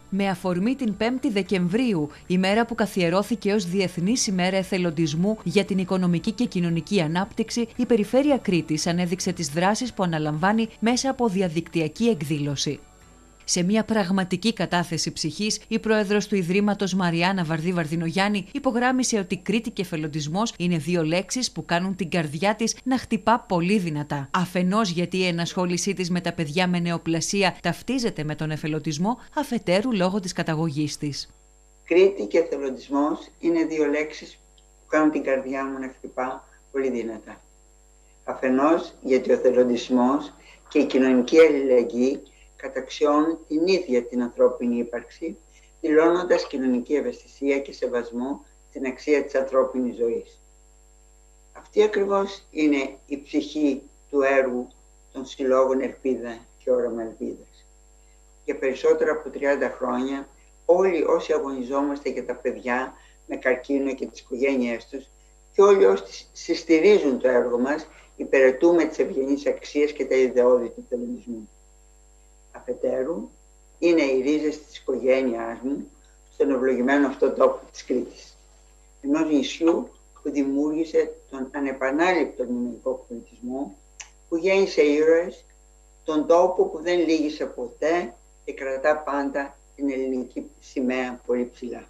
Με αφορμή την 5η Δεκεμβρίου, ημέρα που καθιερώθηκε ως Διεθνής ημέρα εθελοντισμού για την οικονομική και κοινωνική ανάπτυξη, η Περιφέρεια Κρήτης ανέδειξε τις δράσεις που αναλαμβάνει μέσα από διαδικτυακή εκδήλωση. Σε μια πραγματική κατάθεση ψυχής, η πρόεδρος του Ιδρύματος Μαριάννα Βαρδί-Βαρδινογιάννη υπογράμμισε ότι Κρήτη και εθελοντισμός είναι δύο λέξεις που κάνουν την καρδιά της να χτυπά πολύ δυνατά. Αφενός γιατί η ενασχόλησή της με τα παιδιά με νεοπλασία ταυτίζεται με τον εθελοντισμό, αφετέρου λόγω της καταγωγής της. Κρήτη και εθελοντισμός είναι δύο λέξεις που κάνουν την καρδιά μου να χτυπά πολύ δυνατά. Αφενός γιατί ο εθελοντισμός και η κοινωνική αλληλεγγύη καταξιώνουν την ίδια την ανθρώπινη ύπαρξη, δηλώνοντας κοινωνική ευαισθησία και σεβασμό στην αξία της ανθρώπινης ζωής. Αυτή ακριβώς είναι η ψυχή του έργου των συλλόγων Ελπίδα και Όραμα Ελπίδας. Για περισσότερα από 30 χρόνια, όλοι όσοι αγωνιζόμαστε για τα παιδιά με καρκίνο και τις οικογένειές τους και όλοι όσοι συστηρίζουν το έργο μας, υπηρετούμε τις ευγενείς αξίες και τα ιδεώδη του εθελοντισμού. Αφετέρου, είναι οι ρίζες της οικογένειάς μου στον ευλογημένο αυτό τόπο της Κρήτης. Ενός νησιού που δημιούργησε τον ανεπανάληπτο ελληνικό πολιτισμό, που γέννησε ήρωες, τον τόπο που δεν λύγησε ποτέ και κρατά πάντα την ελληνική σημαία πολύ ψηλά.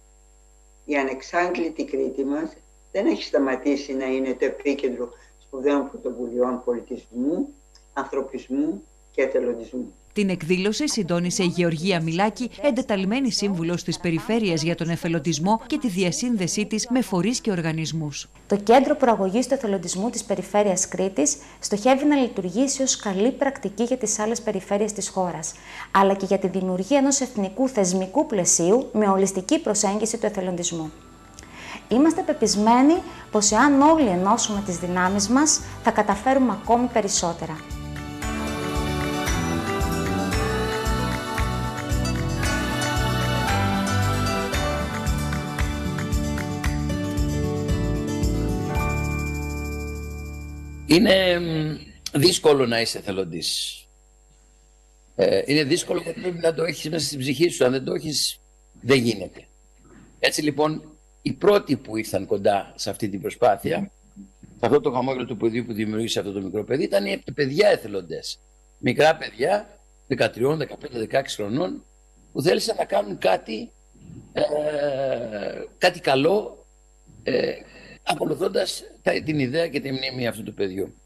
Η ανεξάντλητη Κρήτη μας δεν έχει σταματήσει να είναι το επίκεντρο σπουδαίων πρωτοβουλειών πολιτισμού, ανθρωπισμού και εθελοντισμού. Την εκδήλωση συντόνισε η Γεωργία Μιλάκη, εντεταλμένη σύμβουλος της Περιφέρειας για τον εθελοντισμό και τη διασύνδεσή της με φορείς και οργανισμούς. Το Κέντρο Προαγωγής του Εθελοντισμού της Περιφέρειας Κρήτης στοχεύει να λειτουργήσει ως καλή πρακτική για τις άλλες περιφέρειες της χώρας, αλλά και για τη δημιουργία ενός εθνικού θεσμικού πλαισίου με ολιστική προσέγγιση του εθελοντισμού. Είμαστε πεπισμένοι πως εάν όλοι ενώσουμε τις δυνάμεις μας, θα καταφέρουμε ακόμη περισσότερα. Είναι δύσκολο να είσαι εθελοντής. Είναι δύσκολο γιατί πρέπει να το έχεις μέσα στην ψυχή σου. Αν δεν το έχεις, δεν γίνεται. Έτσι λοιπόν, οι πρώτοι που ήρθαν κοντά σε αυτή την προσπάθεια, σε αυτό το χαμόγελο του παιδιού που δημιούργησε αυτό το μικρό παιδί, ήταν οι παιδιά εθελοντές. Μικρά παιδιά, 13, 15, 16 χρονών, που θέλησαν να κάνουν κάτι καλό, ακολουθώντας την ιδέα και τη μνήμη αυτού του παιδιού.